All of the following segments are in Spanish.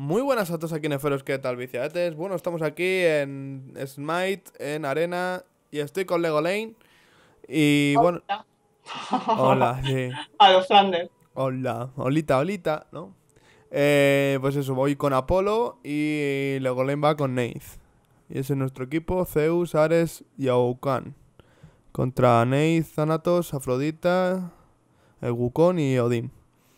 Muy buenas a todos aquí en Eferos, ¿qué tal, viciadetes? Bueno, estamos aquí en Smite, en Arena, y estoy con Legolane. Y bueno, Hola. hola, sí. A los Flanders. Hola, holita, holita, ¿no? Pues eso, voy con Apolo y Legolane va con Neith. Y ese es nuestro equipo, Zeus, Ares y Aucan. Contra Neith, Thanatos, Afrodita, el Wukong y Odín.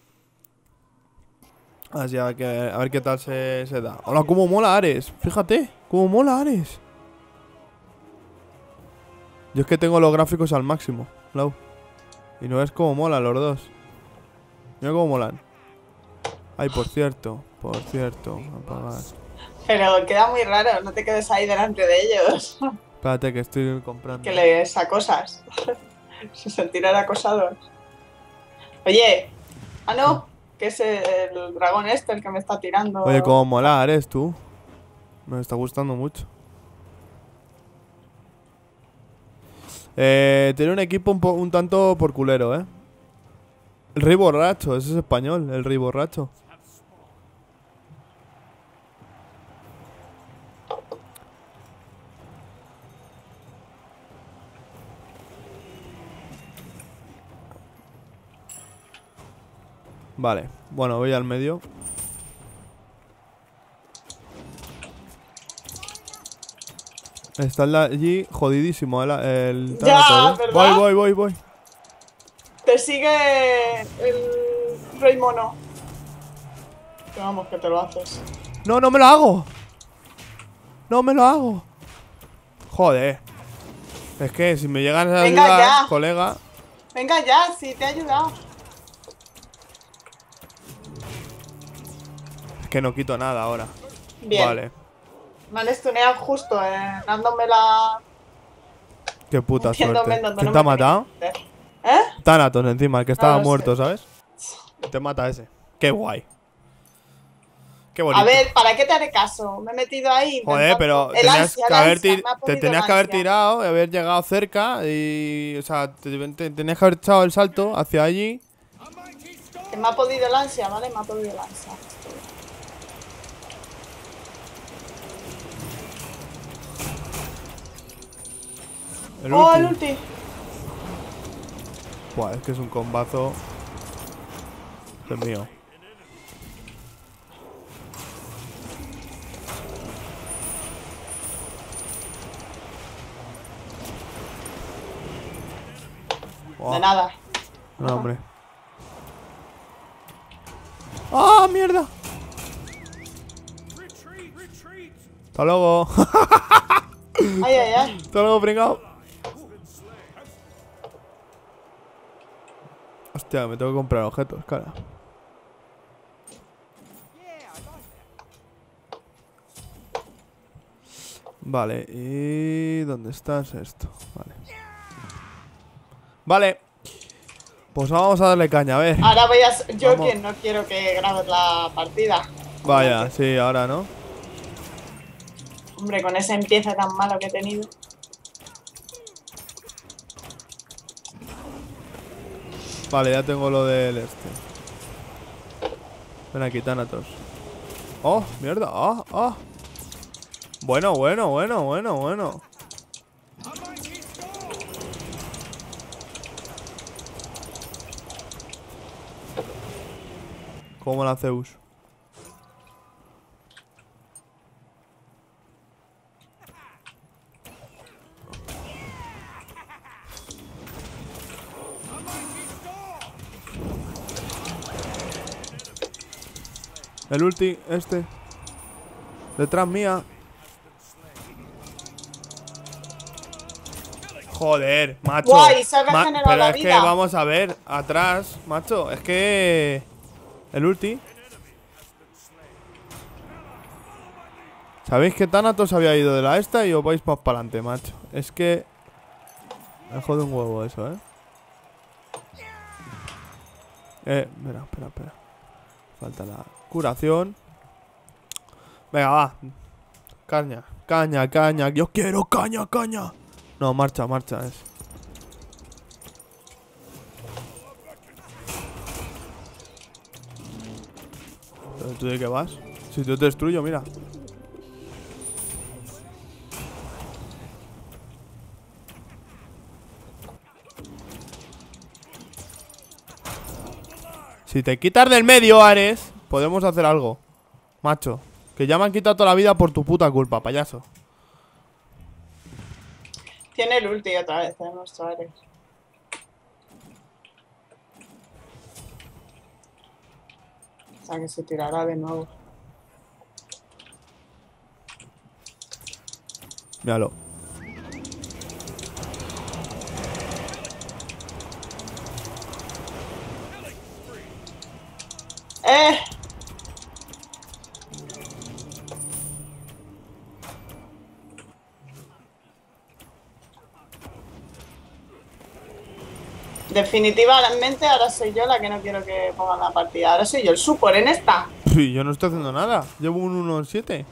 Así a ver qué tal se da. Hola, cómo mola Ares. Fíjate, cómo mola Ares. Yo es que tengo los gráficos al máximo, Lau. Y no es como molan los dos. Mira cómo molan. Ay, por cierto, apagar. Pero queda muy raro, no te quedes ahí delante de ellos. Espérate que estoy Que comprando. les acosas. Se sentirán acosados. Oye, ¿Qué? no, que es el dragón este el que me está Oye, tirando. cómo mola Ares, tú. Me está gustando mucho. Tiene un equipo un tanto por culero, ¿eh? El rey borracho, ese es español, el rey borracho. Vale, bueno, voy al medio. Está allí jodidísimo el Thanatos, Ya, ¿eh? ¿verdad? Voy. Te sigue el rey mono. Que vamos, que te lo haces. No, no me lo hago. No me lo hago. Joder. Es que si me llegan a Venga ayudar, ya, colega. venga ya, sí, te he ayudado. Es que no quito nada ahora. Bien, Vale. me han stuneado justo, dándome la. Qué puta Metiéndome suerte. en donde ¿Quién no te ha me tenía que matado? meter. ¿Eh? Thanatos encima, el que No estaba lo sé. muerto, ¿sabes? Te mata ese. Qué guay. Qué A bonito. ver, ¿para qué te haré caso? Me he metido ahí Joder, intentando. pero El ansia, el ansia, me ha te podido el tenías que haber ansia. tirado y haber llegado cerca y, o sea, tenías que haber echado el salto hacia allí. Que me ha podido el ansia, ¿vale? Me ha podido el ansia. El ¡Oh, el ulti. ulti! Buah, es que es un combazo. Dios mío. De Buah. nada. No, hombre. ¡Ah, mierda! Hasta luego. Ay, ay, ay. Hasta luego, pringao. Hostia, me tengo que comprar objetos, cara. Vale, ¿y dónde estás esto? Vale. Vale. Pues vamos a darle caña, a ver. Ahora voy a. Yo Vamos. que no quiero que grabes la partida. Vaya, sí, ahora, ¿no? Hombre, con ese empiece tan malo que he tenido. Vale, ya tengo lo del este. Ven aquí, Thanatos. ¡Oh, mierda! ¡Ah, ah! Bueno. ¿Cómo la Zeus? El ulti, este. Detrás mía. Joder, macho. ¡Guay! Se ha regenerado Pero la es que vida. vamos a ver, atrás, macho. Es que... El ulti. ¿Sabéis que Thanatos había ido de la esta y os vais para adelante, macho? Es que... Me jode un huevo eso, ¿eh? Espera. Falta la curación. Venga, va. Caña. Yo quiero caña. No, marcha es. ¿Tú de qué vas? Si yo te destruyo, mira. Si te quitas del medio, Ares, podemos hacer algo. Macho, que ya me han quitado toda la vida por tu puta culpa, payaso. Tiene el ulti otra vez, nuestro Ares. O sea que se tirará de nuevo. Míralo. ¡Eh! Definitivamente ahora soy yo la que no quiero que pongan la partida. Ahora soy yo el support en esta. Sí, yo no estoy haciendo nada. Llevo un 1-7.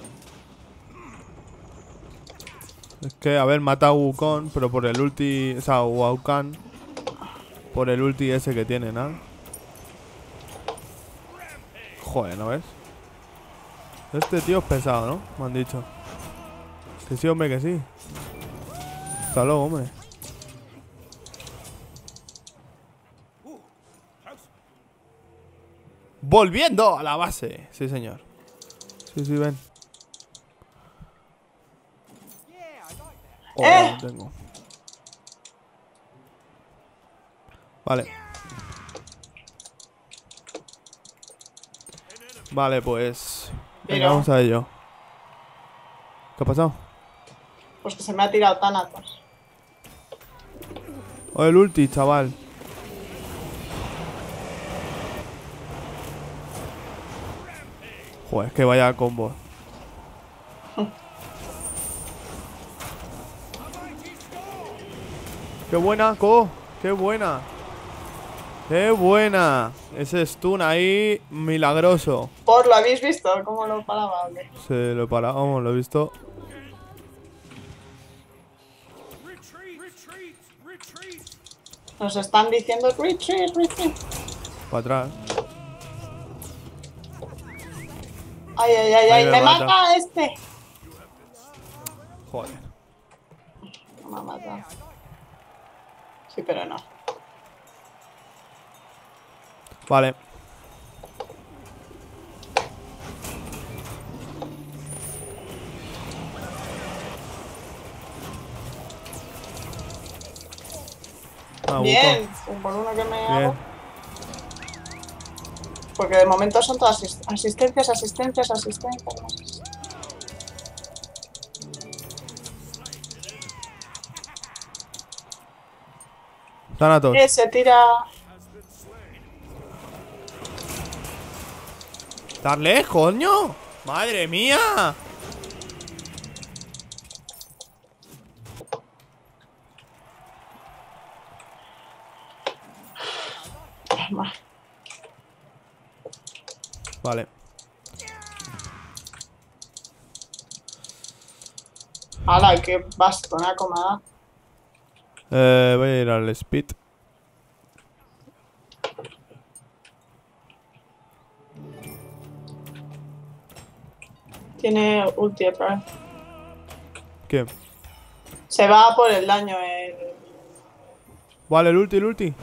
Es que, a ver, mata a Wukong, pero por el ulti. O sea, Wukong. Por el ulti ese que tiene, ¿no? Joder, ¿no ves? Este tío es pesado, ¿no? Me han dicho. Que sí, hombre, que sí. Hasta luego, hombre. Volviendo a la base. Sí, señor. Sí, sí, ven. Oh, no tengo. Vale. Vale, pues. Venga, Pero, vamos a ello. ¿Qué ha pasado? pues que se me ha tirado Thanatos. Oh, el ulti, chaval. Joder, es que vaya combo. ¡Qué buena, Ko! ¡Qué buena! ¡Qué buena! Ese stun ahí, milagroso. ¿Por lo habéis visto? ¿Cómo lo paraba? ¿O qué? Se lo para, vamos, lo he visto. Nos están diciendo retreat, retreat. Para atrás. Ay, ay, ay, Ahí ay, me me mata. mata este. Joder. No me ha matado. Sí, pero no. Vale. Ah, Bien, por uno que me Bien. hago. Porque de momento son todas asistencias, asistencias, asistencias. Thanatos. Se tira. ¡Darle, coño! ¡Madre mía! Vale. ¡Hala, qué bastonaco me da! Voy a ir al speed. Tiene ulti otra vez. ¿Qué? Se va por el daño. Vale, el ulti, el ulti.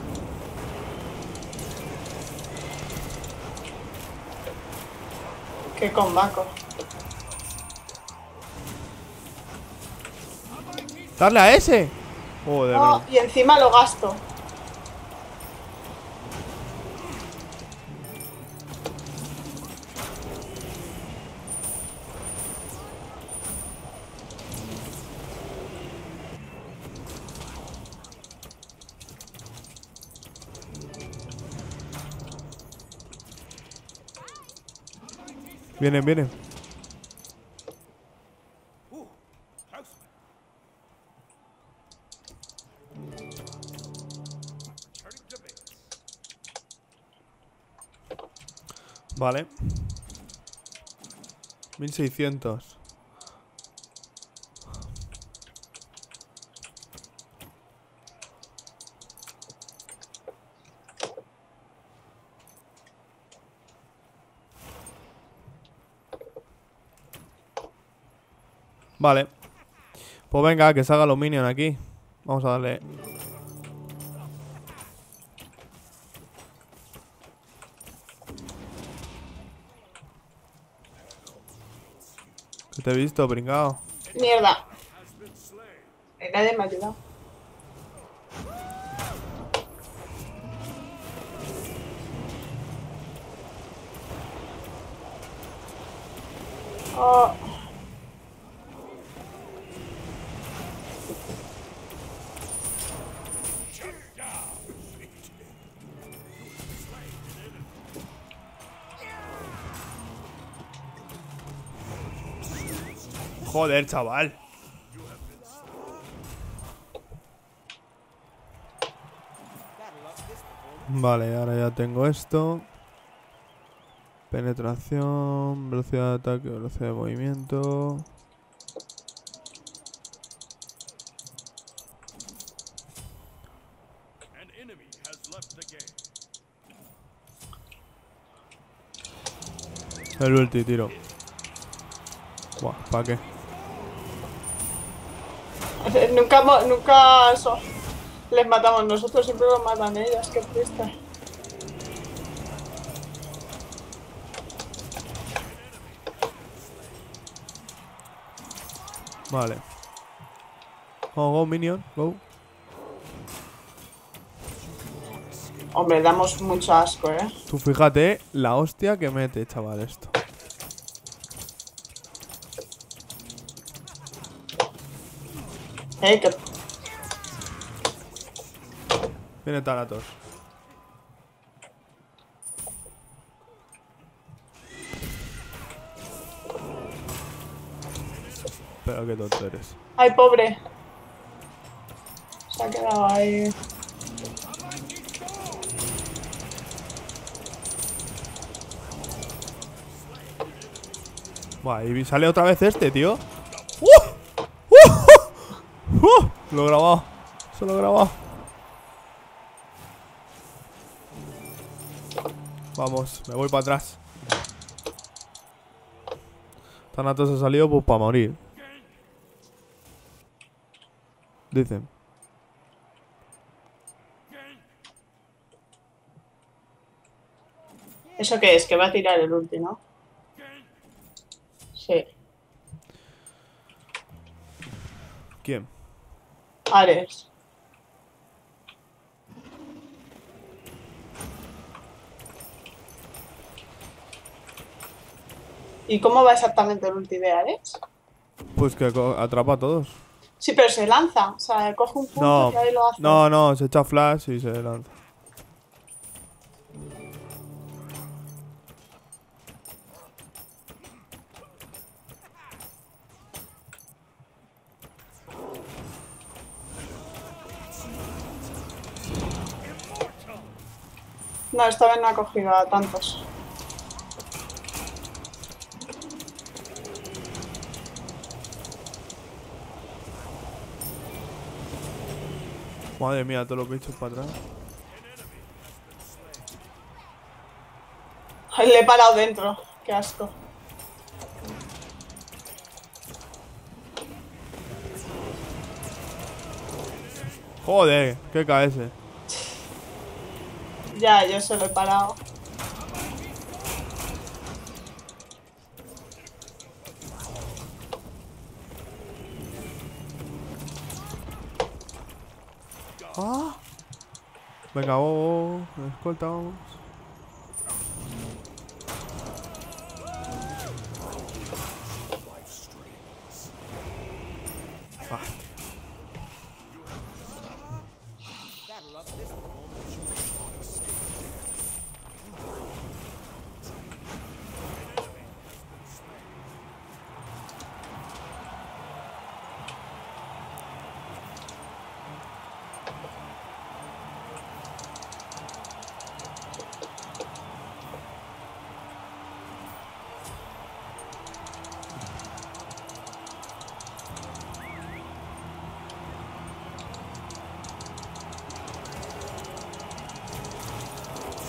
Qué combaco. ¡Darle a ese! Joder, Oh, y encima lo gasto. Vienen, vienen. Vale. 1600. Vale. Pues venga, que salga los minions aquí. Vamos a darle. Que te he visto, pringao. Mierda. Nadie me ha ayudado. Oh. Joder, chaval. Vale, ahora ya tengo esto. Penetración, velocidad de ataque, velocidad de movimiento. El ulti, tiro. Buah, ¿para qué? Nunca eso. Les matamos nosotros, siempre los matan ellas, qué triste. Vale. Go, minion, go. Hombre, damos mucho asco, Tú fíjate la hostia que mete, chaval, esto. Que... Viene Thanatos. Pero qué tonto eres. Ay, pobre. Se ha quedado ahí. Buah, y sale otra vez este, tío. Lo he grabado. Se lo he grabado. Vamos, me voy para atrás. Thanatos ha salido pues para morir. Dicen. ¿Eso qué es? Que va a tirar el ulti, ¿no? Sí. ¿Quién? Ares. ¿Y cómo va exactamente el ulti de Ares? Pues que atrapa a todos. Sí, pero se lanza. O sea, coge un punto No, y ahí lo hace. no, se echa flash y se lanza. No, esta vez no ha cogido a tantos. Madre mía, todos los bichos para atrás. Ay, le he parado dentro. Qué asco. Joder, qué KS. Ya, yo se lo he parado. Ah. Venga, escolta, vamos. Ah.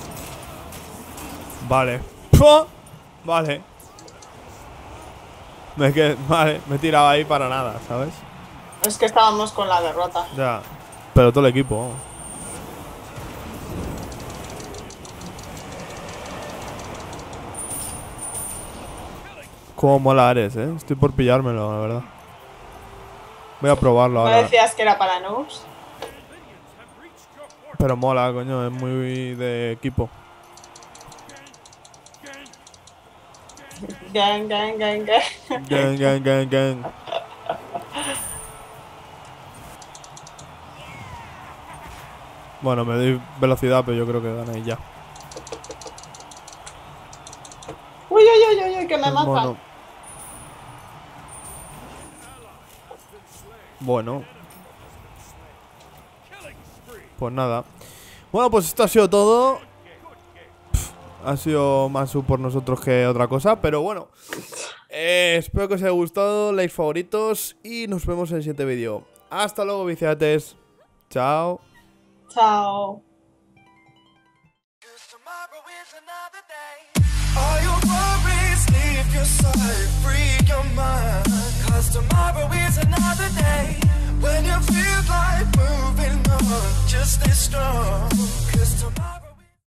Vale. ¡Pua! Vale. Vale, me he tirado ahí para nada, ¿sabes? Es que estábamos con la derrota. Ya. Pero todo el equipo, vamos. Cómo mola Ares, estoy por pillármelo, la verdad. Voy a probarlo ¿No ahora. decías que era para noobs? Pero mola, coño, es muy de equipo. Gang, gang, gang, gang. Gang, gang, gang, gang. Bueno, me doy velocidad, pero yo creo que gané ya. Uy, uy, uy, uy, uy, que me El matan. mono. Bueno. Pues nada. Bueno, pues esto ha sido todo. Ha sido más por nosotros que otra cosa, pero bueno. Espero que os haya gustado, likes favoritos y nos vemos en el siguiente vídeo. Hasta luego, viciates. Chao. Chao. All your worries, leave your side, free your mind. 'Cause tomorrow is another day. When you feel like moving on, just stay strong.